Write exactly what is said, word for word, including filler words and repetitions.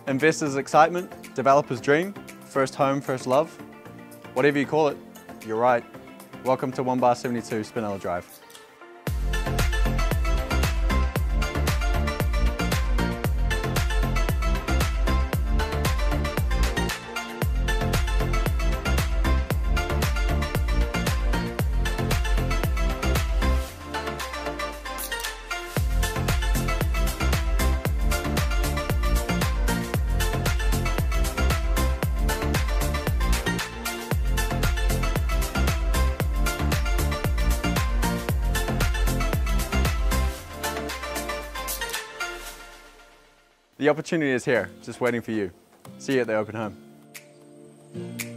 Investors' excitement, developers' dream, first home, first love. Whatever you call it, you're right. Welcome to one bar seventy-two Spinella Drive. The opportunity is here, just waiting for you. See you at the open home.